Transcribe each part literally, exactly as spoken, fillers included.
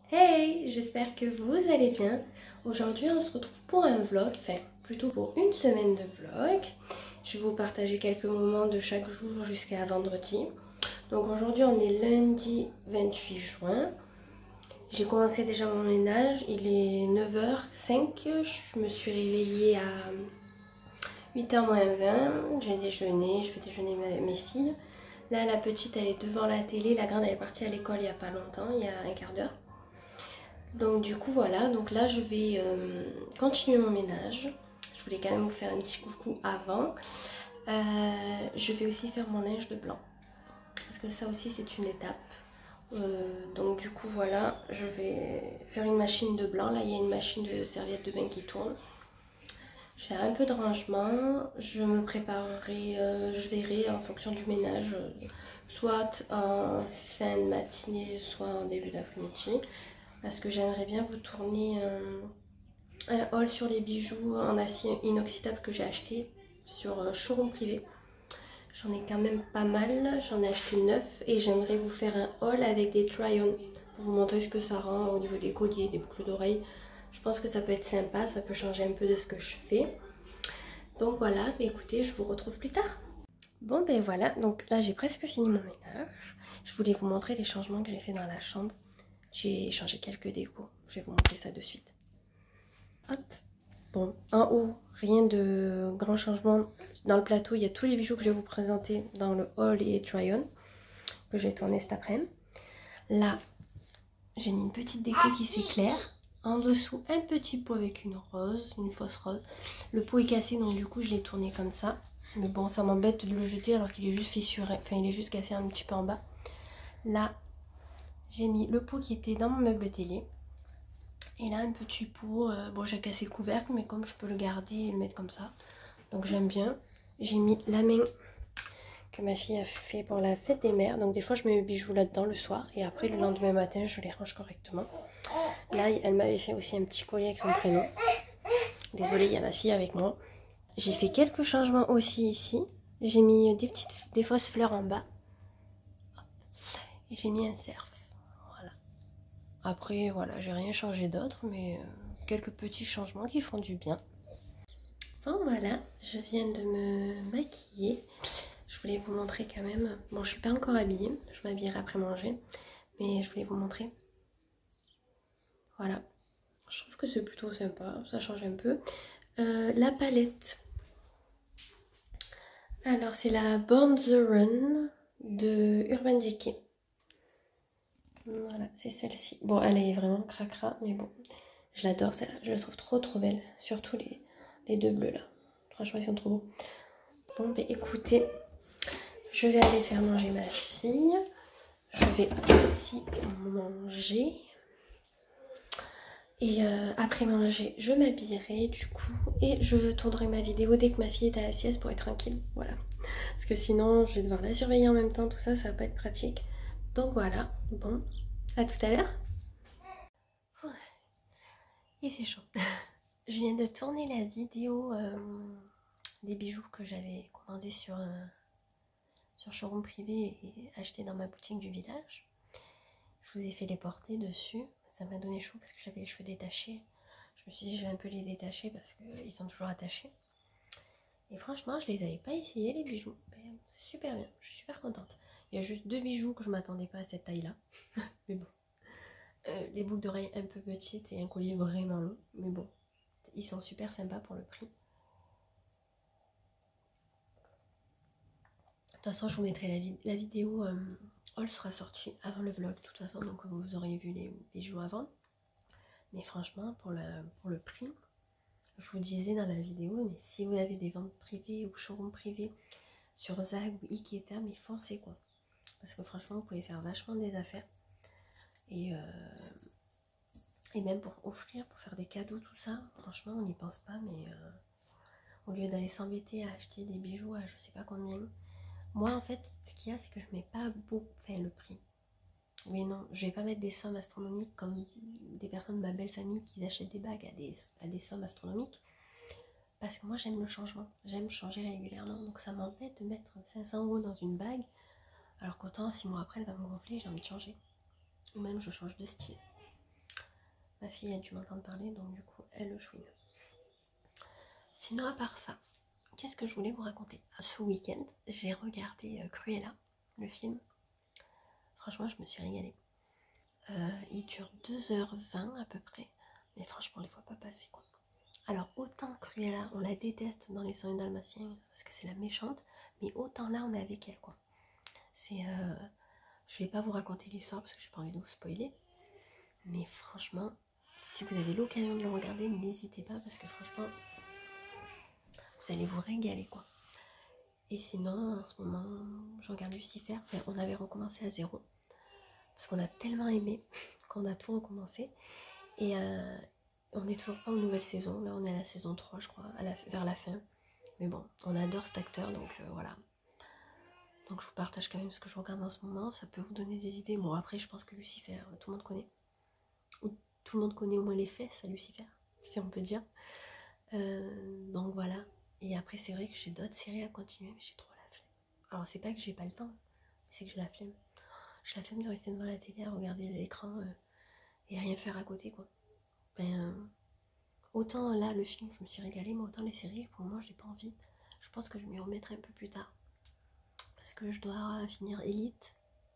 Hey, j'espère que vous allez bien. Aujourd'hui, on se retrouve pour un vlog, enfin plutôt pour une semaine de vlog. Je vais vous partager quelques moments de chaque jour jusqu'à vendredi. Donc aujourd'hui, on est lundi vingt-huit juin. J'ai commencé déjà mon ménage, il est neuf heures cinq. Je me suis réveillée à huit heures moins vingt. J'ai déjeuné, je fais déjeuner mes filles. Là, la petite, elle est devant la télé. La grande, elle est partie à l'école il n'y a pas longtemps, il y a un quart d'heure. Donc du coup voilà, donc là je vais euh, continuer mon ménage. Je voulais quand même vous faire un petit coucou avant. Euh, je vais aussi faire mon linge de blanc. Parce que ça aussi c'est une étape. Euh, donc du coup voilà, je vais faire une machine de blanc. Là il y a une machine de serviettes de bain qui tourne. Je vais faire un peu de rangement. Je me préparerai, euh, je verrai en fonction du ménage. Soit en fin de matinée, soit en début d'après-midi. Parce que j'aimerais bien vous tourner un, un haul sur les bijoux en acier inoxydable que j'ai acheté sur Showroom Privé. J'en ai quand même pas mal, j'en ai acheté neuf et j'aimerais vous faire un haul avec des try-on pour vous montrer ce que ça rend au niveau des colliers, des boucles d'oreilles. Je pense que ça peut être sympa, ça peut changer un peu de ce que je fais. Donc voilà, écoutez, je vous retrouve plus tard. Bon ben voilà, donc là j'ai presque fini mon ménage. Je voulais vous montrer les changements que j'ai fait dans la chambre. J'ai changé quelques décos, je vais vous montrer ça de suite. Hop. Bon, en haut, rien de grand changement. Dans le plateau, il y a tous les bijoux que je vais vous présenter dans le haul et try-on que j'ai tourné cet après-midi. Là, j'ai mis une petite déco qui s'éclaire. En dessous, un petit pot avec une rose, une fausse rose. Le pot est cassé, donc du coup, je l'ai tourné comme ça. Mais bon, ça m'embête de le jeter alors qu'il est juste fissuré. Enfin, il est juste cassé un petit peu en bas. Là, j'ai mis le pot qui était dans mon meuble télé. Et là, un petit pot. Euh, bon, j'ai cassé le couvercle, mais comme je peux le garder et le mettre comme ça. Donc, j'aime bien. J'ai mis la main que ma fille a fait pour la fête des mères. Donc, des fois, je mets mes bijoux là-dedans le soir. Et après, le lendemain matin, je les range correctement. Là, elle m'avait fait aussi un petit collier avec son prénom. Désolée, il y a ma fille avec moi. J'ai fait quelques changements aussi ici. J'ai mis des petites, des fausses fleurs en bas. Et j'ai mis un cerf. Voilà. Après, voilà, j'ai rien changé d'autre, mais euh, quelques petits changements qui font du bien. Bon, voilà, je viens de me maquiller. Je voulais vous montrer quand même. Bon, je suis pas encore habillée. Je m'habillerai après manger. Mais je voulais vous montrer. Voilà. Je trouve que c'est plutôt sympa. Ça change un peu. Euh, la palette. Alors, c'est la Born the Run de Urban Decay. Voilà, c'est celle-ci. Bon, elle est vraiment cracra, mais bon, je l'adore celle-là. Je la trouve trop trop belle. Surtout les, les deux bleus là. Franchement, ils sont trop beaux. Bon, ben écoutez, je vais aller faire manger ma fille. Je vais aussi manger. Et euh, après manger, je m'habillerai du coup. Et je tournerai ma vidéo dès que ma fille est à la sieste pour être tranquille. Voilà. Parce que sinon, je vais devoir la surveiller en même temps. Tout ça, ça va pas être pratique. Donc voilà. Bon, à tout à l'heure. Il fait chaud. Je viens de tourner la vidéo euh, des bijoux que j'avais commandés sur, euh, sur Showroom Privé et achetés dans ma boutique du village. Je vous ai fait les porter dessus. Ça m'a donné chaud parce que j'avais les cheveux détachés. Je me suis dit je vais un peu les détacher parce qu'ils sont toujours attachés. Et franchement, je les avais pas essayés les bijoux. C'est super bien, je suis super contente. Il y a juste deux bijoux que je m'attendais pas à cette taille-là. Mais bon. Euh, les boucles d'oreilles un peu petites et un collier vraiment long. Mais bon, ils sont super sympas pour le prix. De toute façon, je vous mettrai la, vid la vidéo euh, haul sera sortie avant le vlog. De toute façon, donc vous auriez vu les bijoux avant. Mais franchement, pour, la, pour le prix, je vous disais dans la vidéo, mais si vous avez des ventes privées ou showroom privés sur Zag ou Iketa, mais foncez quoi. Parce que franchement, vous pouvez faire vachement des affaires. Et, euh, et même pour offrir, pour faire des cadeaux, tout ça, franchement, on n'y pense pas, mais euh, au lieu d'aller s'embêter à acheter des bijoux à je sais pas combien, moi en fait, ce qu'il y a, c'est que je mets pas beaucoup, enfin le prix. Oui, non, je vais pas mettre des sommes astronomiques comme des personnes de ma belle famille qui achètent des bagues à des, à des sommes astronomiques. Parce que moi, j'aime le changement. J'aime changer régulièrement. Donc, ça m'embête de mettre cinq cents euros dans une bague. Alors qu'autant, six mois après, elle va me gonfler, j'ai envie de changer. Ou même, je change de style. Ma fille a dû m'entendre parler, donc du coup, elle le chouine. Sinon, à part ça, qu'est-ce que je voulais vous raconter? Ce week-end, j'ai regardé euh, Cruella, le film. Franchement, je me suis régalée. Euh, il dure deux heures vingt à peu près, mais franchement, on les voit pas passer, quoi. Alors, autant Cruella, on la déteste dans les cent et un Dalmatiens, parce que c'est la méchante, mais autant là, on est avec elle, quoi. C'est... Euh, je vais pas vous raconter l'histoire, parce que j'ai pas envie de vous spoiler, mais franchement, si vous avez l'occasion de le regarder, n'hésitez pas, parce que franchement, vous allez vous régaler, quoi. Et sinon, en ce moment, je regarde Lucifer. Enfin, on avait recommencé à zéro. Parce qu'on a tellement aimé qu'on a tout recommencé. Et euh, on n'est toujours pas aux nouvelles saisons. Là, on est à la saison trois, je crois, à la, vers la fin. Mais bon, on adore cet acteur, donc euh, voilà. Donc je vous partage quand même ce que je regarde en ce moment. Ça peut vous donner des idées. Bon, après, je pense que Lucifer, tout le monde connaît. Ou tout le monde connaît au moins les fesses à Lucifer, si on peut dire. Euh, donc voilà. Et après, c'est vrai que j'ai d'autres séries à continuer, mais j'ai trop la flemme. Alors, c'est pas que j'ai pas le temps, c'est que j'ai la flemme. J'ai la flemme de rester devant la télé à regarder l'écran euh, et rien faire à côté, quoi. Ben, euh, autant là, le film, je me suis régalée, mais autant les séries, pour moi, j'ai pas envie. Je pense que je m'y remettrai un peu plus tard. Parce que je dois finir Elite.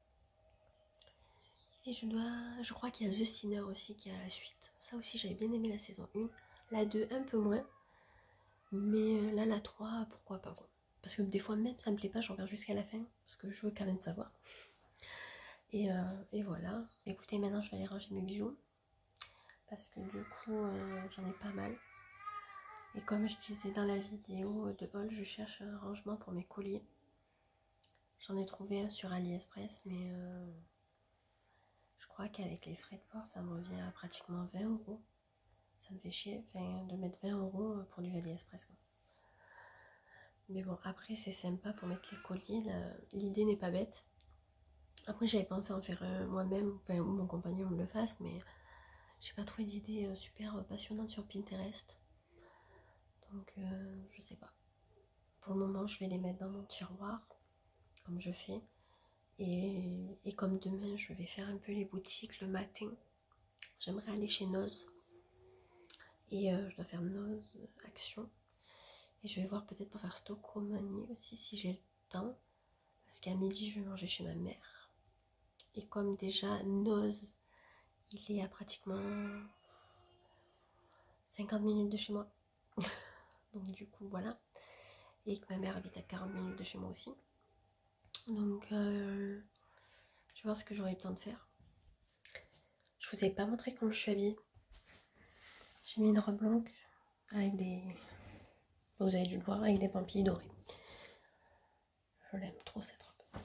Et je dois... Je crois qu'il y a The Sinner aussi qui est à la suite. Ça aussi, j'avais bien aimé la saison un. La deux, un peu moins. Mais là, la trois, pourquoi pas, quoi. Parce que des fois, même ça me plaît pas, je regarde jusqu'à la fin. Parce que je veux quand même savoir. Et, euh, et voilà. Écoutez, maintenant, je vais aller ranger mes bijoux. Parce que du coup, euh, j'en ai pas mal. Et comme je disais dans la vidéo de haul, je cherche un rangement pour mes colliers. J'en ai trouvé un sur AliExpress, mais euh, je crois qu'avec les frais de port, ça me revient à pratiquement vingt euros. Ça me fait chier enfin, de mettre vingt euros pour du AliExpress, quoi. Mais bon, après, c'est sympa pour mettre les colliers. L'idée n'est pas bête. Après, j'avais pensé en faire un moi-même, enfin, ou mon compagnon me le fasse, mais j'ai pas trouvé d'idée super passionnante sur Pinterest. Donc, euh, je sais pas. Pour le moment, je vais les mettre dans mon tiroir, comme je fais. Et, et comme demain, je vais faire un peu les boutiques le matin. J'aimerais aller chez Noz. Et euh, je dois faire Noz Action. Et je vais voir peut-être pour faire Stockomanie aussi, si j'ai le temps. Parce qu'à midi, je vais manger chez ma mère. Et comme déjà, Noz, il est à pratiquement cinquante minutes de chez moi. Donc du coup, voilà. Et que ma mère habite à quarante minutes de chez moi aussi. Donc, euh, je vais voir ce que j'aurai le temps de faire. Je vous ai pas montré comment je suis habillée. J'ai mis une robe blanche avec des... Vous avez dû le voir, avec des pampilles dorés. Je l'aime trop cette robe.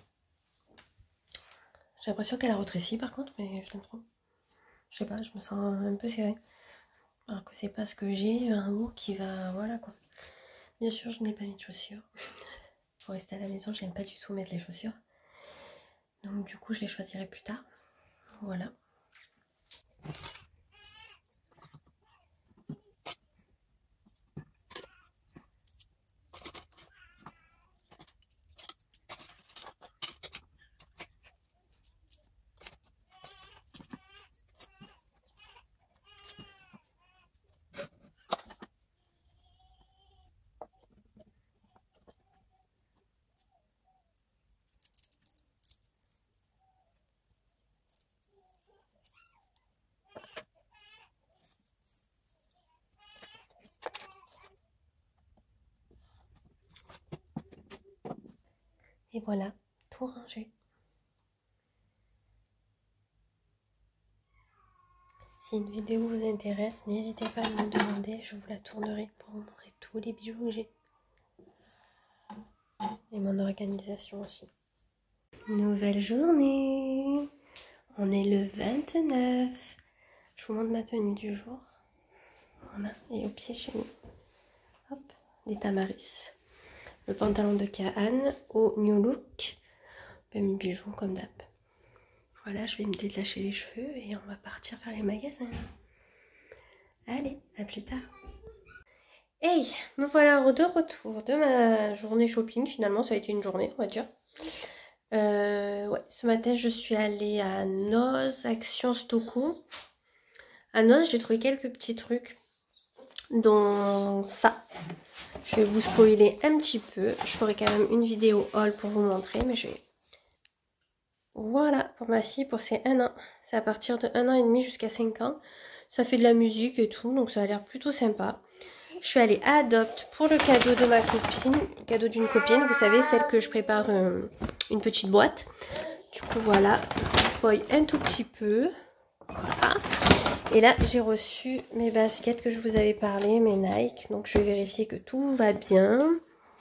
J'ai l'impression qu'elle a rétréci par contre, mais je l'aime trop. Je sais pas, je me sens un peu serrée. Alors que c'est pas ce que j'ai, un haut qui va... Voilà quoi. Bien sûr, je n'ai pas mis de chaussures. Pour rester à la maison, j'aime pas du tout mettre les chaussures. Donc du coup, je les choisirai plus tard. Voilà. Et voilà, tout rangé. Si une vidéo vous intéresse, n'hésitez pas à me demander, je vous la tournerai pour vous montrer tous les bijoux que j'ai. Et mon organisation aussi. Nouvelle journée. On est le vingt-neuf. Je vous montre ma tenue du jour. Voilà, et au pied j'ai mis hop, des tamaris. Le pantalon de Kaan au New Look. Ben, mes bijoux comme d'hab. Voilà, je vais me détacher les cheveux et on va partir faire les magasins. Allez, à plus tard. Hey, me voilà de retour de ma journée shopping. Finalement, ça a été une journée, on va dire. Euh, ouais, ce matin, je suis allée à Noz Action Stocco. À Noz, j'ai trouvé quelques petits trucs, dont ça. Je vais vous spoiler un petit peu. Je ferai quand même une vidéo haul pour vous montrer, mais je vais... Voilà, pour ma fille, pour ses un an. C'est à partir de un an et demi jusqu'à cinq ans. Ça fait de la musique et tout, donc ça a l'air plutôt sympa. Je suis allée à Adopt pour le cadeau de ma copine, le cadeau d'une copine, vous savez, celle que je prépare euh, une petite boîte. Du coup, voilà, je vous spoil un tout petit peu. Voilà. Et là, j'ai reçu mes baskets que je vous avais parlé, mes Nike. Donc, je vais vérifier que tout va bien.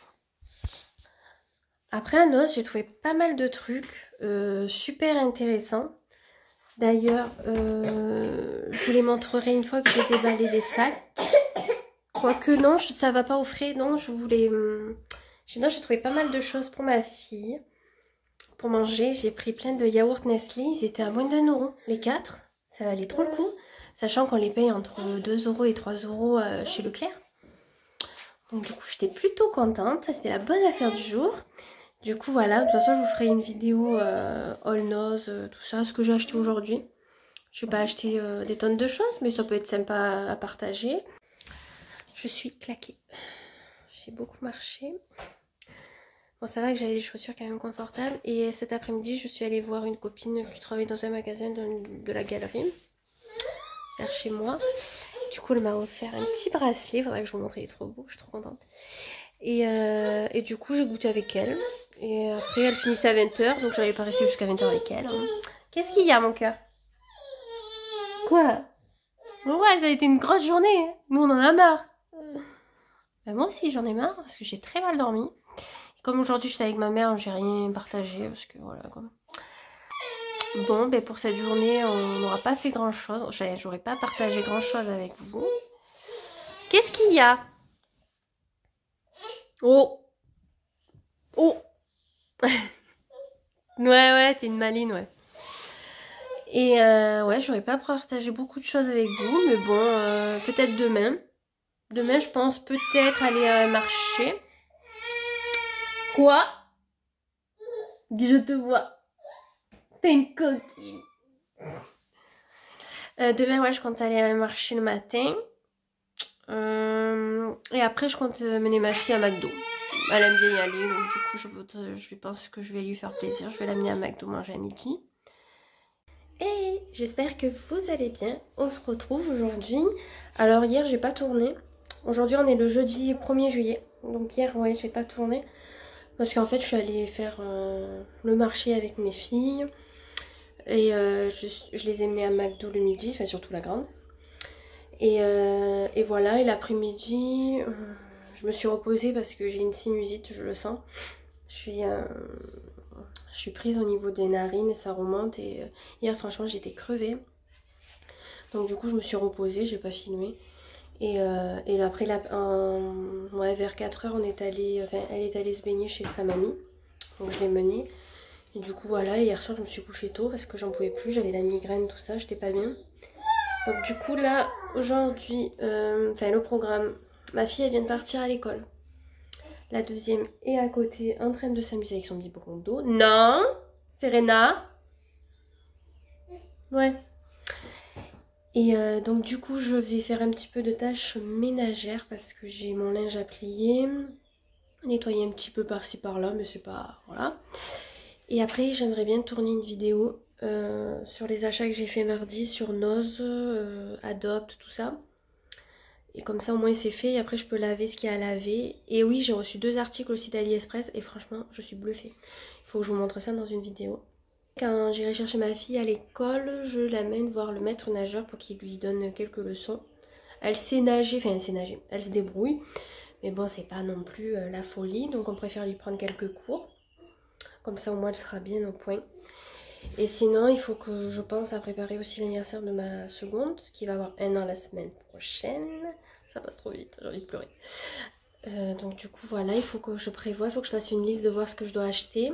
Après, à Noz, j'ai trouvé pas mal de trucs euh, super intéressants. D'ailleurs, euh, je vous les montrerai une fois que j'ai déballé les sacs. Quoique non, ça va pas au frais. Non, je voulais... Hum, non, j'ai trouvé pas mal de choses pour ma fille. Pour manger, j'ai pris plein de yaourts Nestlé. Ils étaient à moins d'un euro, les quatre. Ça valait trop le coup. Sachant qu'on les paye entre deux euros et trois euros chez Leclerc. Donc du coup, j'étais plutôt contente. Ça, c'était la bonne affaire du jour. Du coup, voilà. De toute façon, je vous ferai une vidéo euh, all nose, euh, tout ça, ce que j'ai acheté aujourd'hui. Je vais pas acheter euh, des tonnes de choses, mais ça peut être sympa à partager. Je suis claquée. J'ai beaucoup marché. Bon, ça va que j'avais des chaussures quand même confortables. Et cet après-midi, je suis allée voir une copine qui travaille dans un magasin de, de la galerie, vers chez moi. Du coup, elle m'a offert un petit bracelet. Faudrait que je vous montre, il est trop beau. Je suis trop contente. Et, euh, et du coup, j'ai goûté avec elle. Et après, elle finissait à vingt heures. Donc, j'allais pas rester jusqu'à vingt heures avec elle. Hein. Qu'est-ce qu'il y a, mon cœur? Quoi? Ouais, ça a été une grosse journée. Nous, on en a marre. Ben, moi aussi, j'en ai marre parce que j'ai très mal dormi. Et comme aujourd'hui, j'étais avec ma mère, j'ai rien partagé parce que voilà quoi. Bon, ben pour cette journée, on n'aura pas fait grand chose. J'aurais pas partagé grand chose avec vous. Qu'est-ce qu'il y a? Oh! Oh! Ouais, ouais, t'es une maline, ouais. Et euh, ouais, j'aurais pas partagé beaucoup de choses avec vous, mais bon, euh, peut-être demain. Demain, je pense peut-être aller à un marché. Quoi? Dis, je te vois. T'es une coquine. Euh, demain, ouais, je compte aller à un marché le matin. Euh, et après, je compte mener ma fille à McDo. Elle aime bien y aller, donc du coup, je, je pense que je vais lui faire plaisir. Je vais l'amener à McDo manger à midi. Et j'espère que vous allez bien. On se retrouve aujourd'hui. Alors, hier, j'ai pas tourné. Aujourd'hui, on est le jeudi premier juillet. Donc, hier, ouais, j'ai pas tourné. Parce qu'en fait, je suis allée faire euh, le marché avec mes filles. Et euh, je, je les ai menées à McDo le midi, enfin, surtout la grande. Et, euh, et voilà, et l'après-midi, euh, je me suis reposée parce que j'ai une sinusite, je le sens. Je suis, euh, je suis prise au niveau des narines et ça remonte. Et euh, hier, franchement, j'étais crevée. Donc du coup, je me suis reposée, j'ai pas filmé. Et, euh, et après, là, en, ouais, vers quatre heures, on est allé, enfin, elle est allée se baigner chez sa mamie. Donc je l'ai menée. Et du coup, voilà, hier soir, je me suis couchée tôt parce que j'en pouvais plus. J'avais la migraine, tout ça, j'étais pas bien. Donc du coup là, aujourd'hui, euh, enfin le programme, ma fille elle vient de partir à l'école. La deuxième est à côté en train de s'amuser avec son biberon d'eau. Non, Serena. Ouais. Et euh, donc du coup je vais faire un petit peu de tâches ménagères parce que j'ai mon linge à plier. Nettoyer un petit peu par-ci par-là, mais c'est pas... voilà. Et après j'aimerais bien tourner une vidéo euh, sur les achats que j'ai fait mardi sur Noz, euh, Adopt, tout ça. Et comme ça au moins c'est fait et après je peux laver ce qu'il y a à laver. Et oui, j'ai reçu deux articles aussi d'AliExpress et franchement je suis bluffée. Il faut que je vous montre ça dans une vidéo. Quand j'irai chercher ma fille à l'école, je l'amène voir le maître nageur pour qu'il lui donne quelques leçons. Elle sait nager, enfin elle sait nager, elle se débrouille. Mais bon, c'est pas non plus la folie, donc on préfère lui prendre quelques cours. Comme ça au moins elle sera bien au point. Et sinon, il faut que je pense à préparer aussi l'anniversaire de ma seconde, qui va avoir un an la semaine prochaine. Ça passe trop vite, j'ai envie de pleurer. Euh, donc du coup, voilà, il faut que je prévoie, il faut que je fasse une liste de voir ce que je dois acheter.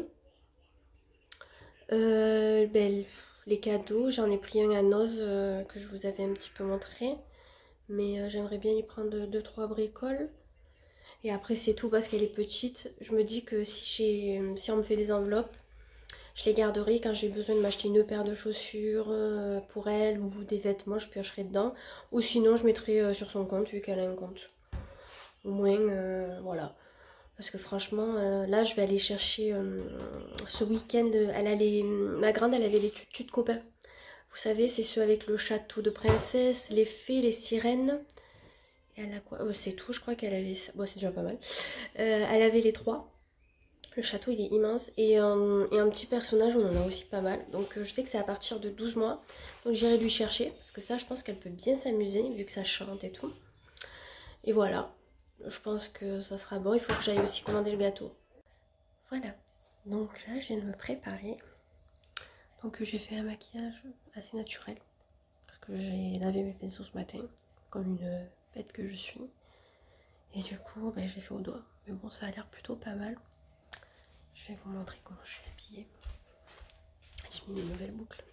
Euh, ben, les cadeaux, j'en ai pris un à Noz euh, que je vous avais un petit peu montré. Mais euh, j'aimerais bien y prendre deux trois bricoles. Et après, c'est tout parce qu'elle est petite. Je me dis que si, j'ai, si on me fait des enveloppes, Je les garderai quand j'ai besoin de m'acheter une paire de chaussures euh, pour elle ou des vêtements, je piocherai dedans. Ou sinon je mettrai euh, sur son compte vu qu'elle a un compte. Au moins, euh, voilà. Parce que franchement, euh, là je vais aller chercher euh, ce week-end. Elle a les, ma grande, elle avait les tutus de copains. Vous savez, c'est ceux avec le château de princesse, les fées, les sirènes. Et elle a quoi oh, c'est tout, je crois qu'elle avait ça. Bon, c'est déjà pas mal. Euh, elle avait les trois. Le château il est immense et un, et un petit personnage on en a aussi pas mal, donc euh, je sais que c'est à partir de douze mois, donc j'irai lui chercher parce que ça je pense qu'elle peut bien s'amuser vu que ça chante et tout. Et voilà, je pense que ça sera bon, il faut que j'aille aussi commander le gâteau. Voilà, donc là je viens de me préparer, donc j'ai fait un maquillage assez naturel parce que j'ai lavé mes pinceaux ce matin comme une bête que je suis et du coup ben, j'ai fait au doigt, mais bon ça a l'air plutôt pas mal. Je vais vous montrer comment je suis habillée. J'ai mis une nouvelle boucle.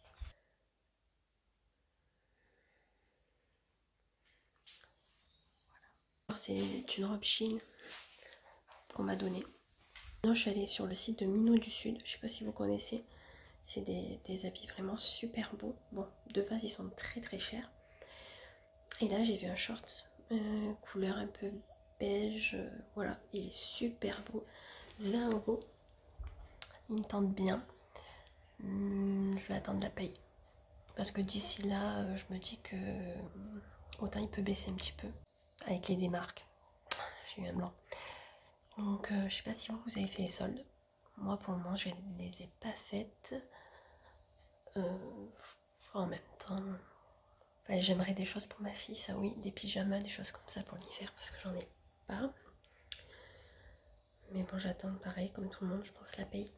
Voilà. C'est une robe Shein qu'on m'a donnée. Non, je suis allée sur le site de Minou du Sud. Je sais pas si vous connaissez. C'est des, des habits vraiment super beaux. Bon, de base, ils sont très très chers. Et là, j'ai vu un short euh, couleur un peu beige. Euh, voilà, il est super beau. vingt euros. Il me tente bien. Hum, je vais attendre la paye. Parce que d'ici là, euh, je me dis que euh, autant il peut baisser un petit peu. Avec les démarques. J'ai eu un blanc. Donc euh, je sais pas si vous, vous avez fait les soldes. Moi pour le moment je ne les ai pas faites. Euh, en même temps, enfin, j'aimerais des choses pour ma fille, ça oui, des pyjamas, des choses comme ça pour l'hiver parce que j'en ai pas. Mais bon, j'attends pareil comme tout le monde, je pense la paye.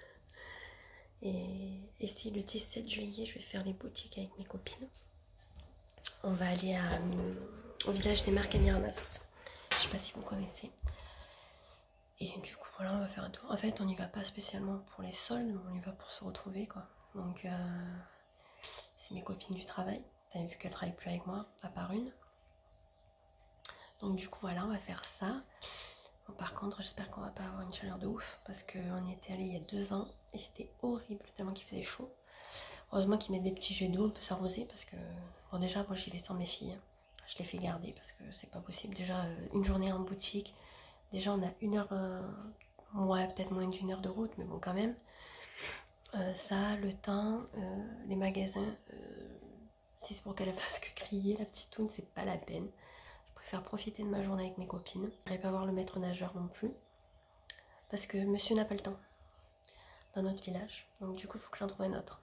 et, et si le dix-sept juillet je vais faire les boutiques avec mes copines, on va aller à, au village des Marques à Miramas. Je sais pas si vous connaissez. Et du coup, voilà, on va faire un tour. En fait, on n'y va pas spécialement pour les soldes, mais on y va pour se retrouver, quoi. Donc, euh, c'est mes copines du travail. Enfin, vu qu'elles travaillent plus avec moi, à part une. Donc, du coup, voilà, on va faire ça. Bon, par contre, j'espère qu'on va pas avoir une chaleur de ouf, parce qu'on y était allé il y a deux ans, et c'était horrible, tellement qu'il faisait chaud. Heureusement qu'ils mettent des petits jets d'eau, on peut s'arroser, parce que, bon, déjà, moi, j'y vais sans mes filles. Je les fais garder, parce que c'est pas possible. Déjà, une journée en boutique, déjà, on a une heure... Euh, ouais, peut-être moins d'une heure de route, mais bon, quand même. Euh, ça, le temps, euh, les magasins, euh, si c'est pour qu'elle fasse que crier, la petite toune, c'est pas la peine. Je préfère profiter de ma journée avec mes copines. Je n'arrive pas voir le maître nageur non plus, parce que monsieur n'a pas le temps dans notre village. Donc du coup, il faut que j'en trouve un autre.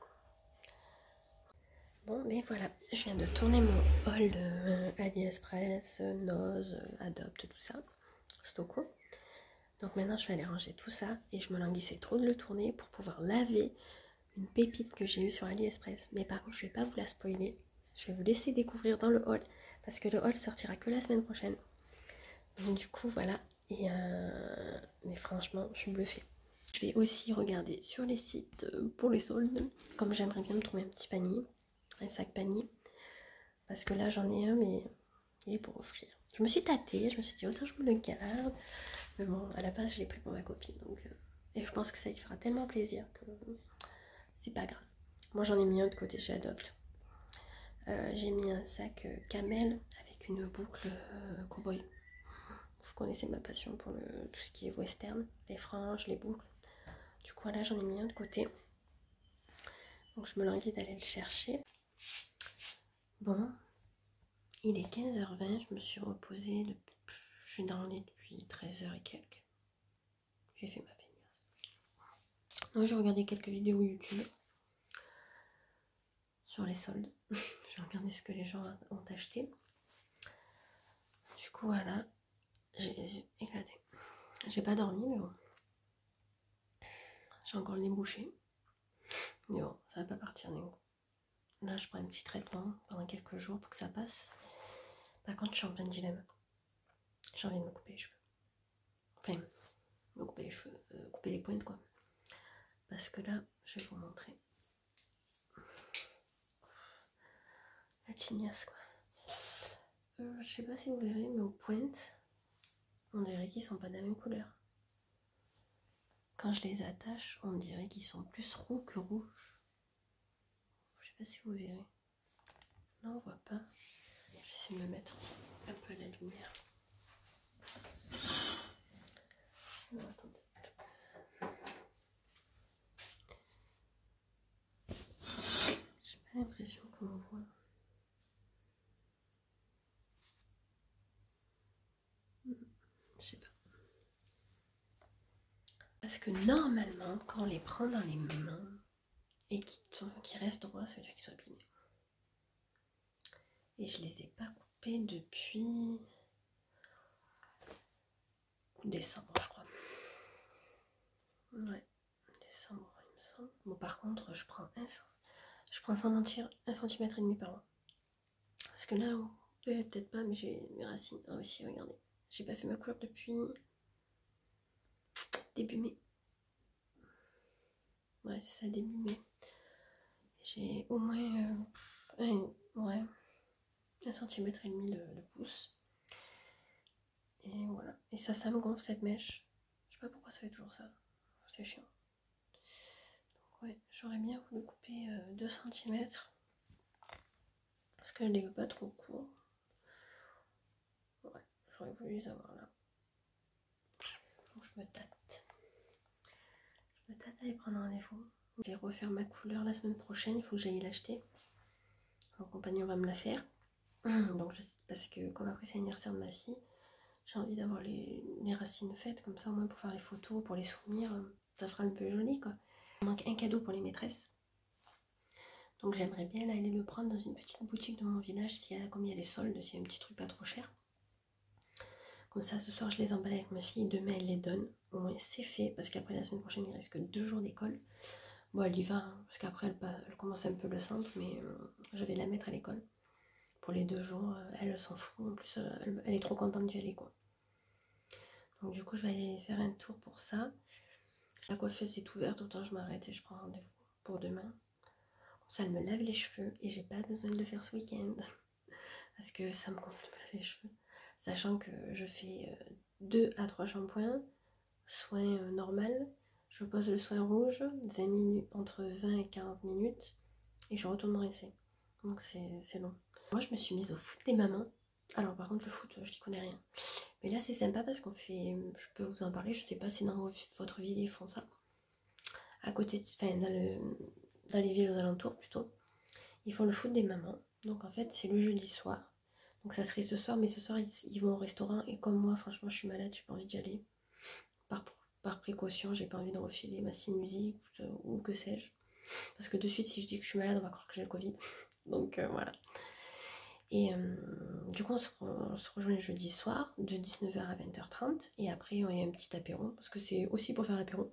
Bon, mais voilà, je viens de tourner mon haul euh, AliExpress, Noz, Adopt, tout ça, Stoko. Donc maintenant, je vais aller ranger tout ça et je me languissais trop de le tourner pour pouvoir laver une pépite que j'ai eue sur AliExpress. Mais par contre, je vais pas vous la spoiler. Je vais vous laisser découvrir dans le haul parce que le haul sortira que la semaine prochaine. Donc du coup, voilà. Et euh... mais franchement, je suis bluffée. Je vais aussi regarder sur les sites pour les soldes, comme j'aimerais bien me trouver un petit panier, un sac panier. Parce que là, j'en ai un, mais il est pour offrir. Je me suis tâtée, je me suis dit, autant je me le garde. Mais bon, à la base, je l'ai pris pour ma copine. Donc, euh... et je pense que ça lui fera tellement plaisir que c'est pas grave. Moi, j'en ai mis un de côté chez Adopt. Euh, j'ai mis un sac euh, camel avec une boucle euh, cowboy. Vous connaissez ma passion pour le, tout ce qui est western, les franges, les boucles. Du coup, là, j'en ai mis un de côté. Donc, je me languis d'aller le chercher. Bon, il est quinze heures vingt. Je me suis reposée. Depuis... Je suis dans le lit depuis treize heures et quelques. J'ai fait ma feignasse. Donc, j'ai regardé quelques vidéos YouTube sur les soldes. J'ai regardé ce que les gens ont acheté. Du coup, voilà. J'ai éclaté. J'ai pas dormi, mais bon. J'ai encore le nez bouché. Mais bon, ça va pas partir d'un coup. Là, je prends un petit traitement pendant quelques jours pour que ça passe. Par contre, je suis en plein dilemme. J'ai envie de me couper les cheveux. Enfin, me couper les cheveux, euh, couper les pointes, quoi. Parce que là, je vais vous montrer. La tignasse, quoi. Euh, je sais pas si vous verrez, mais aux pointes, on dirait qu'ils sont pas de la même couleur. quand je les attache, on dirait qu'ils sont plus roux que rouges. Je sais pas si vous verrez. Non, on voit pas. J'essaie de me mettre un peu à la lumière. Non, attendez. J'ai pas l'impression qu'on voit. Je sais pas. Parce que normalement, quand on les prend dans les mains et qu'ils qu restent droits, ça veut dire qu'ils sont abîmés. Et je les ai pas coupés depuis décembre, je crois. Ouais, décembre, il me semble. Bon, par contre, je prends un, je prends sans mentir un centimètre et demi par an. Parce que là, euh, peut-être pas, mais j'ai mes racines. Ah oui, si, regardez. J'ai pas fait ma couleur depuis début mai. Ouais, c'est ça, début mai. J'ai au moins euh, un, ouais, un centimètre et demi de, de pouce. Et voilà. Et ça, ça me gonfle cette mèche. Je sais pas pourquoi ça fait toujours ça. C'est chiant. Donc ouais, j'aurais bien voulu couper euh, deux centimètres. Parce que je les veux pas trop courts. Ouais, j'aurais voulu les avoir là. Donc je me tâte. Je me tâte à aller prendre rendez-vous. Je vais refaire ma couleur la semaine prochaine. Il faut que j'aille l'acheter. Mon compagnon va me la faire. Donc je sais, parce que comme après c'est l'anniversaire de ma fille, j'ai envie d'avoir les, les racines faites. Comme ça au moins pour faire les photos, pour les souvenirs. Ça fera un peu joli quoi. Il manque un cadeau pour les maîtresses. Donc j'aimerais bien aller le prendre dans une petite boutique de mon village, s'il y a, comme il y a les soldes, s'il y a un petit truc pas trop cher. Comme ça ce soir je les emballe avec ma fille, demain elle les donne. Au moins c'est fait, parce qu'après la semaine prochaine il reste que deux jours d'école. Bon elle y va, hein, parce qu'après elle, elle commence un peu le centre, mais euh, je vais la mettre à l'école. Pour les deux jours, euh, elle, elle s'en fout, en plus elle, elle est trop contente d'y aller quoi. Donc du coup je vais aller faire un tour pour ça. La coiffeuse est ouverte, autant je m'arrête et je prends rendez-vous pour demain. Ça, elle me lave les cheveux et j'ai pas besoin de le faire ce week-end parce que ça me gonfle de me laver les cheveux. Sachant que je fais deux à trois shampoings, soin euh, normal, je pose le soin rouge, vingt minutes, entre vingt et quarante minutes, et je retourne me rincer. Donc c'est long. Moi je me suis mise au foot des mamans. Alors par contre le foot, je n'y connais rien. Mais là c'est sympa parce qu'on fait, je peux vous en parler, je sais pas si dans votre ville ils font ça. À côté, enfin dans le... dans les villes aux alentours plutôt, ils font le foot des mamans. Donc en fait c'est le jeudi soir. Donc ça serait ce soir, mais ce soir ils, ils vont au restaurant. Et comme moi franchement je suis malade, j'ai pas envie d'y aller. Par, par précaution, j'ai pas envie de refiler ma sinusite ou, ou que sais-je. Parce que de suite si je dis que je suis malade, on va croire que j'ai le Covid. Donc euh, voilà. Et euh, du coup on se, re, on se rejoint le jeudi soir de dix-neuf heures à vingt heures trente. Et après on y a un petit apéro. Parce que c'est aussi pour faire l'apéro.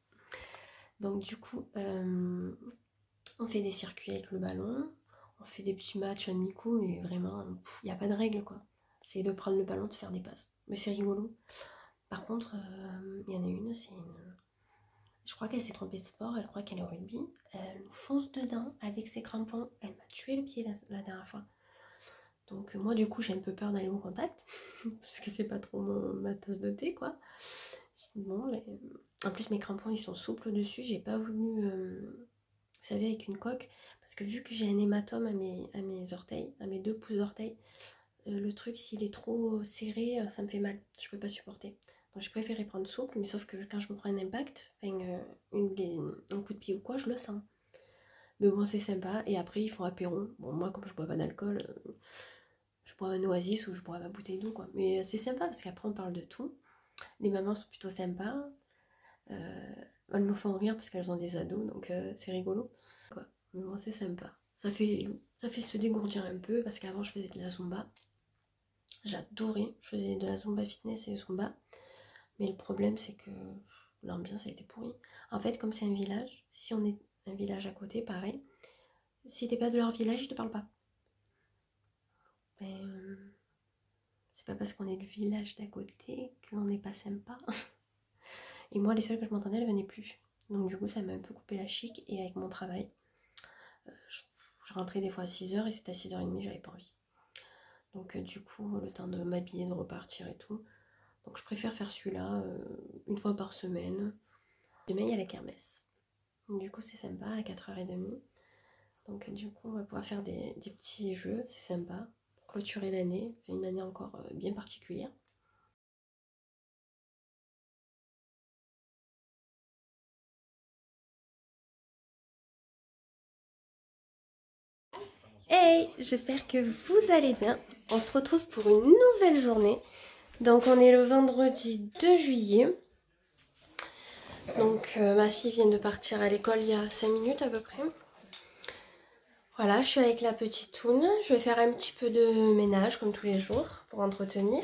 Donc du coup... Euh, on fait des circuits avec le ballon, on fait des petits matchs amicaux, mais vraiment, il n'y a pas de règle quoi. C'est de prendre le ballon, de faire des passes. Mais c'est rigolo. Par contre, il euh, y en a une, c'est une... Je crois qu'elle s'est trompée de sport, elle croit qu'elle est au rugby. Elle nous fonce dedans avec ses crampons. Elle m'a tué le pied la, la dernière fois. Donc moi du coup j'ai un peu peur d'aller au contact. Parce que c'est pas trop mon, ma tasse de thé quoi. Bon, mais... En plus mes crampons ils sont souples dessus, j'ai pas voulu... Euh... Vous savez, avec une coque, parce que vu que j'ai un hématome à mes, à mes orteils, à mes deux pouces d'orteil, euh, le truc s'il est trop serré, euh, ça me fait mal, je peux pas supporter. Donc j'ai préféré prendre souple, mais sauf que quand je me prends un impact, enfin euh, une, des, un coup de pied ou quoi, je le sens. Mais bon, c'est sympa, et après ils font apéro. Bon, moi comme je bois pas d'alcool, euh, je bois un oasis ou je bois ma bouteille d'eau quoi. Mais euh, c'est sympa parce qu'après on parle de tout. Les mamans sont plutôt sympas. Euh, elles me font rire parce qu'elles ont des ados, donc euh, c'est rigolo. Quoi. Mais bon, c'est sympa. Ça fait, ça fait se dégourdir un peu parce qu'avant je faisais de la zumba. J'adorais. Je faisais de la zumba fitness et zumba. Mais le problème c'est que l'ambiance a été pourrie. En fait, comme c'est un village, si on est un village à côté, pareil, si t'es pas de leur village, ils te parlent pas. Ben, c'est pas parce qu'on est du village d'à côté qu'on n'est pas sympa. Et moi, les seules que je m'entendais, elles venaient plus. Donc du coup, ça m'a un peu coupé la chic. Et avec mon travail, euh, je, je rentrais des fois à six heures et c'était à six heures trente, j'avais pas envie. Donc euh, du coup, le temps de m'habiller, de repartir et tout. Donc je préfère faire celui-là euh, une fois par semaine. Demain il y a la kermesse. Du coup c'est sympa à quatre heures trente. Donc du coup on va pouvoir faire des, des petits jeux, c'est sympa. Pour clôturer l'année, c'est une année encore bien particulière. Hey, j'espère que vous allez bien. On se retrouve pour une nouvelle journée. Donc on est le vendredi deux juillet. Donc euh, ma fille vient de partir à l'école il y a cinq minutes à peu près. Voilà, je suis avec la petite Toune. Je vais faire un petit peu de ménage comme tous les jours pour entretenir.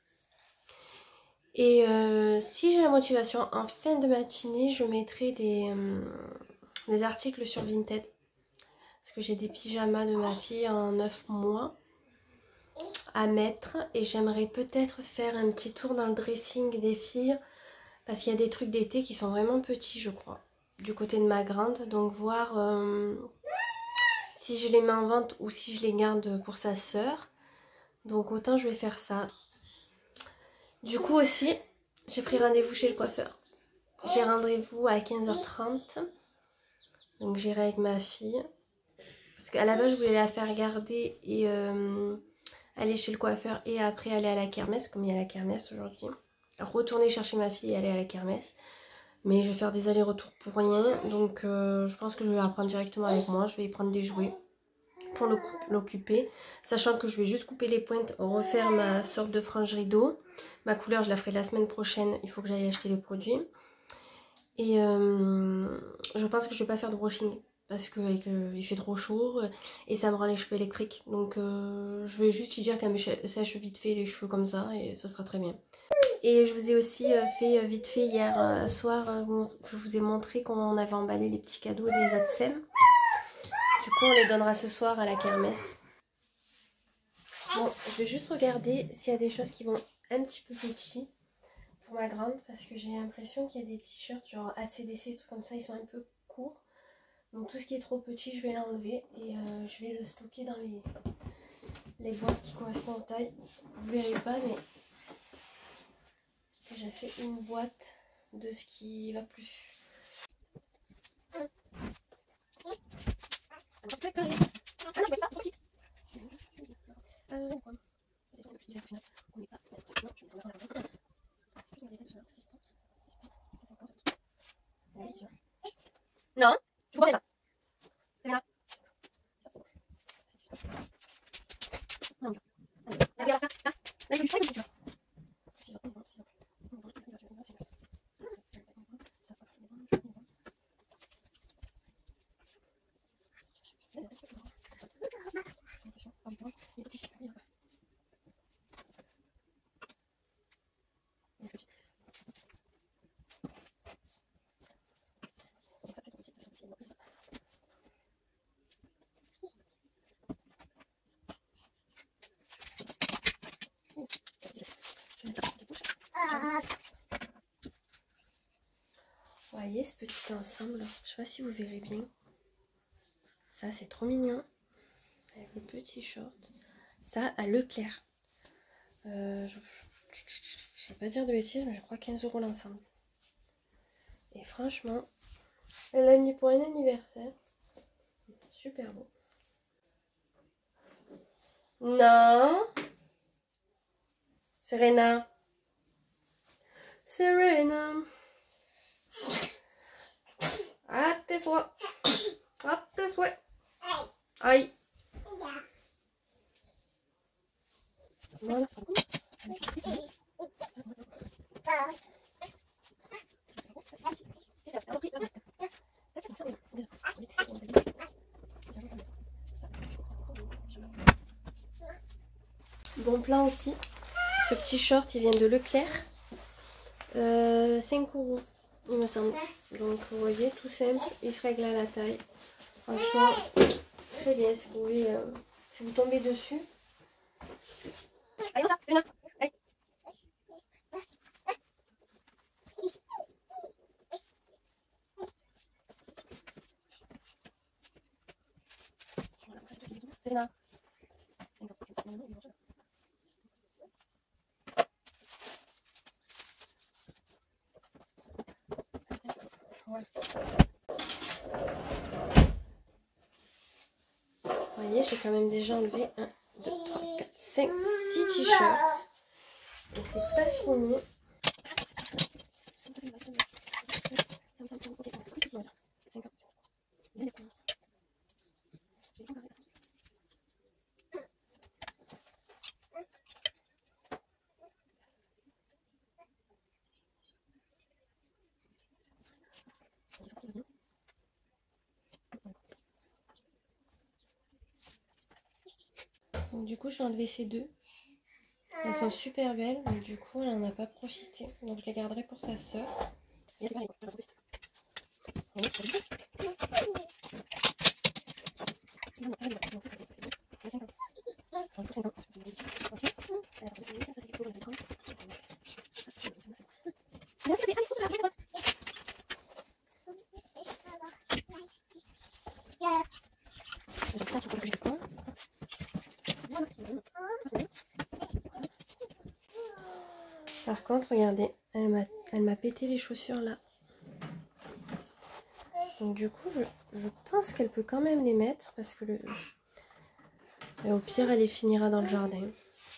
Et euh, si j'ai la motivation, en fin de matinée, je mettrai des, euh, des articles sur Vinted. Parce que j'ai des pyjamas de ma fille en neuf mois à mettre. Et j'aimerais peut-être faire un petit tour dans le dressing des filles. Parce qu'il y a des trucs d'été qui sont vraiment petits, je crois. Du côté de ma grande. Donc voir euh, si je les mets en vente ou si je les garde pour sa sœur. Donc autant je vais faire ça. Du coup aussi, j'ai pris rendez-vous chez le coiffeur. J'ai rendez-vous à quinze heures trente. Donc j'irai avec ma fille. Parce qu'à la base je voulais la faire garder et euh, aller chez le coiffeur et après aller à la kermesse. Comme il y a la kermesse aujourd'hui. Retourner chercher ma fille et aller à la kermesse. Mais je vais faire des allers-retours pour rien. Donc euh, je pense que je vais la prendre directement avec moi. Je vais y prendre des jouets pour l'occuper. Sachant que je vais juste couper les pointes, refaire ma sorte de frange rideau. Ma couleur je la ferai la semaine prochaine. Il faut que j'aille acheter les produits. Et euh, je pense que je vais pas faire de brushing. Parce qu'il fait trop chaud et ça me rend les cheveux électriques. Donc euh, je vais juste lui dire qu'elle me sèche vite fait les cheveux comme ça et ça sera très bien. Et je vous ai aussi fait vite fait hier soir, je vous ai montré qu'on avait emballé les petits cadeaux des Adsem. Du coup on les donnera ce soir à la kermesse. Bon, je vais juste regarder s'il y a des choses qui vont un petit peu petits pour ma grande. Parce que j'ai l'impression qu'il y a des t-shirts genre A C D C, des trucs comme ça, ils sont un peu courts. Donc tout ce qui est trop petit je vais l'enlever et euh, je vais le stocker dans les, les boîtes qui correspondent aux tailles. Vous verrez pas mais... J'ai fait une boîte de ce qui va plus. Non, je vous remets là. C'est là. Non, là, là, là, là, là, je suis pas Vous voyez ce petit ensemble, je sais pas si vous verrez bien. Ça c'est trop mignon. Avec les petits shorts. Ça à Leclerc. Euh, je, je vais pas dire de bêtises, mais je crois quinze euros l'ensemble. Et franchement, elle l'a mis pour un anniversaire. Super beau. Non. Serena. Serena. À tes souhaits. À tes souhaits. Aïe. Voilà. Bon plan aussi. Ce petit short, il vient de Leclerc. Euh, cinq euros, il me semble. Donc vous voyez, tout simple. Il se règle à la taille. Franchement, très bien. Si vous, pouvez, euh, si vous tombez dessus. Allez, on ça, c'est bien. Allez. C'est bien. voyez, j'ai quand même déjà enlevé un, deux, trois, quatre, cinq, six t-shirts. Et c'est pas fini. Donc, du coup, j'ai enlevé ces deux. Elles sont super belles, mais du coup, elle n'en a pas profité. Donc, je les garderai pour sa sœur. Et c'est pareil, par contre, regardez, elle m'a elle m'a pété les chaussures là. Donc du coup, je, je pense qu'elle peut quand même les mettre parce que le... Et au pire, elle les finira dans le jardin.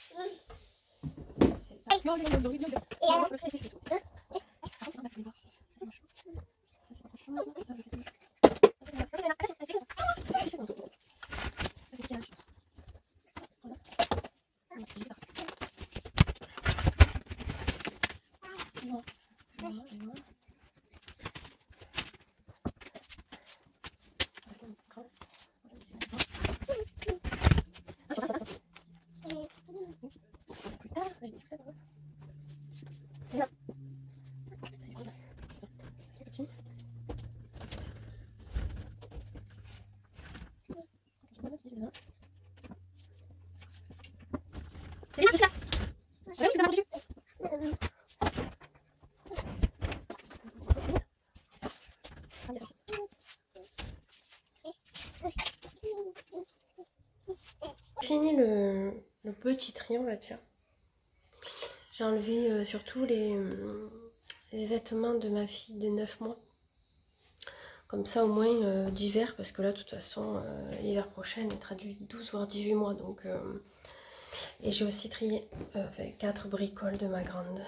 Fini le, le petit tri, on va dire. J'ai enlevé euh, surtout les, euh, les vêtements de ma fille de neuf mois. Comme ça au moins euh, d'hiver, parce que là de toute façon euh, l'hiver prochain elle mettra du douze voire dix-huit mois. Donc, euh, et j'ai aussi trié euh, enfin, quatre bricoles de ma grande.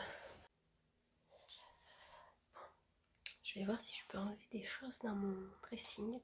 Je vais voir si je peux enlever des choses dans mon dressing.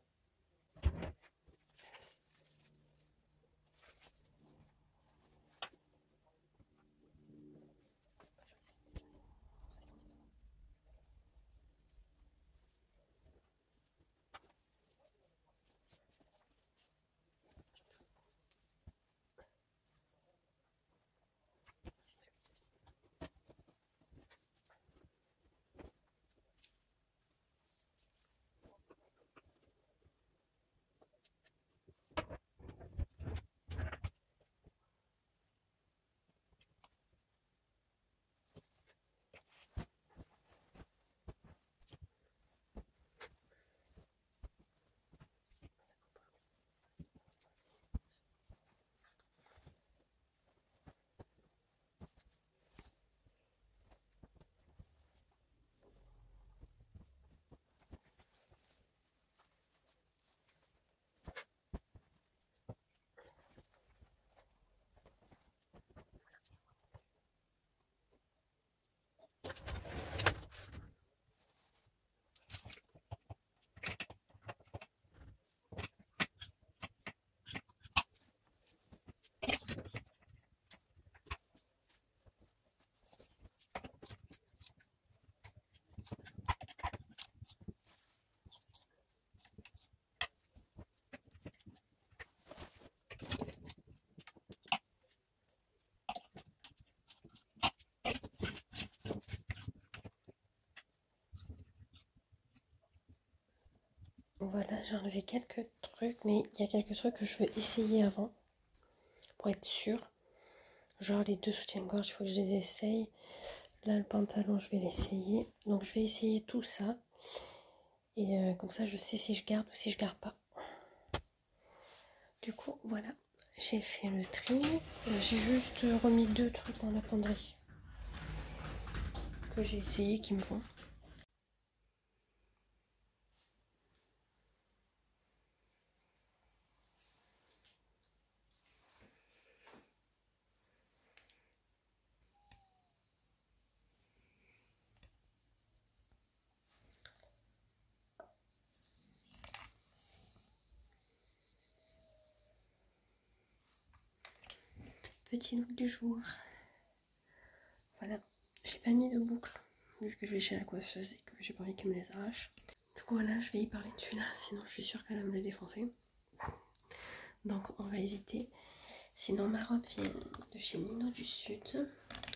Voilà, j'ai enlevé quelques trucs, mais il y a quelques trucs que je veux essayer avant, pour être sûre. Genre les deux soutiens-gorge, il faut que je les essaye. Là, le pantalon, je vais l'essayer. Donc, je vais essayer tout ça. Et euh, comme ça, je sais si je garde ou si je garde pas. Du coup, voilà. J'ai fait le tri. J'ai juste remis deux trucs dans la penderie que j'ai essayé qui me vont. petit look du jour. Voilà, j'ai pas mis de boucle vu que je vais chez la coiffeuse et que j'ai pas envie qu'elle me les arrache. Du coup voilà, je vais y parler dessus là, sinon je suis sûre qu'elle va me le défoncer. Donc on va éviter. Sinon ma robe vient de chez Mino du Sud.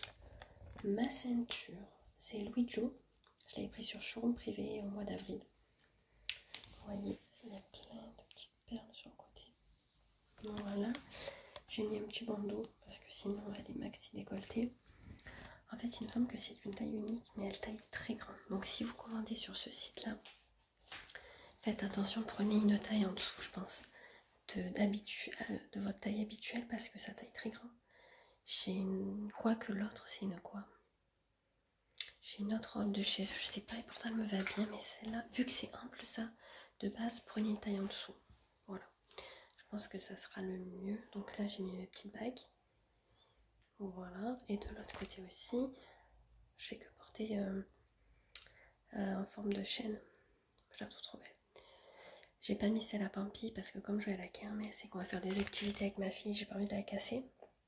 Ma ceinture, c'est Louis Jo. Je l'avais pris sur showroom privé au mois d'avril. Vous voyez, il y a plein de petites perles sur le côté. Donc voilà, j'ai mis un petit bandeau parce que sinon elle est maxi décolletée. En fait, il me semble que c'est une taille unique, mais elle taille très grand. Donc si vous commandez sur ce site-là, faites attention, prenez une taille en dessous, je pense, de, de votre taille habituelle parce que ça taille très grand. J'ai une... Quoi que l'autre, c'est une quoi J'ai une autre robe de chez... Je sais pas, et pourtant elle me va bien, mais celle-là, vu que c'est ample ça, de base, prenez une taille en dessous. Voilà. Je pense que ça sera le mieux. Donc là, j'ai mis mes petites bagues. Voilà. Et de l'autre côté aussi, je fais que porter euh, euh, en forme de chaîne. Je la trouve trop belle. J'ai pas mis celle à Pampi parce que comme je vais à la kermesse et qu'on va faire des activités avec ma fille, j'ai pas envie de la casser.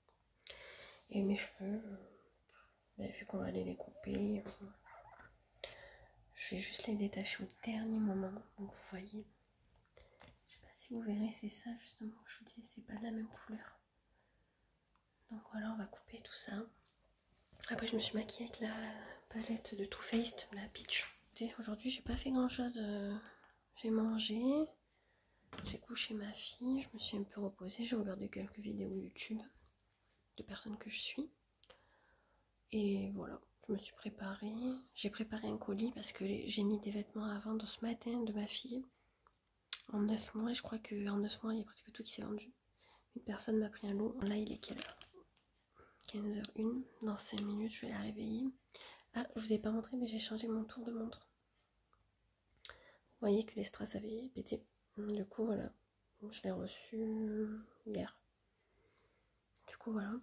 Et mes cheveux, euh, bah, vu qu'on va aller les couper, euh, je vais juste les détacher au dernier moment. Donc vous voyez, je sais pas si vous verrez, c'est ça justement que je vous disais, c'est pas de la même couleur. Donc voilà, on va couper tout ça. Après je me suis maquillée avec la palette de Too Faced, la Peach. Aujourd'hui j'ai pas fait grand chose, euh, j'ai mangé, j'ai couché ma fille, je me suis un peu reposée, j'ai regardé quelques vidéos YouTube de personnes que je suis. Et voilà, je me suis préparée, j'ai préparé un colis parce que j'ai mis des vêtements à vendre ce matin de ma fille. En neuf mois, je crois qu'en neuf mois il y a presque tout qui s'est vendu. Une personne m'a pris un lot, là il est quelle heure? quinze heures une, dans cinq minutes je vais la réveiller. Ah, je vous ai pas montré mais j'ai changé mon tour de montre. Vous voyez que les strass avaient pété. Du coup voilà, je l'ai reçu hier. Du coup voilà,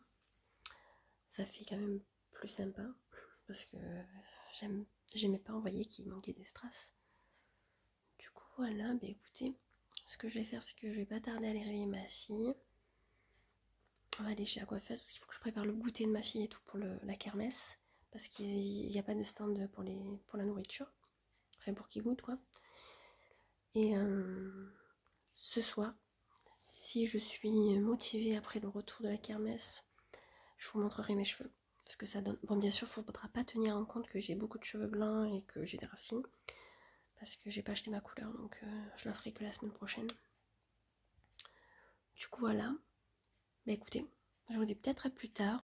ça fait quand même plus sympa parce que j'aime, j'aimais pas envoyer qu'il manquait des strass. Du coup voilà, bah écoutez, ce que je vais faire c'est que je vais pas tarder à aller réveiller ma fille. On va aller chez la coiffeuse parce qu'il faut que je prépare le goûter de ma fille et tout pour le, la kermesse. Parce qu'il n'y a pas de stand pour, les, pour la nourriture. Enfin pour qu'ils goûtent quoi. Et euh, ce soir, si je suis motivée après le retour de la kermesse, je vous montrerai mes cheveux. Parce que ça donne... Bon bien sûr, il ne faudra pas tenir en compte que j'ai beaucoup de cheveux blancs et que j'ai des racines. Parce que j'ai pas acheté ma couleur, donc euh, je la ferai que la semaine prochaine. Du coup voilà. Bah écoutez, je vous dis peut-être à plus tard.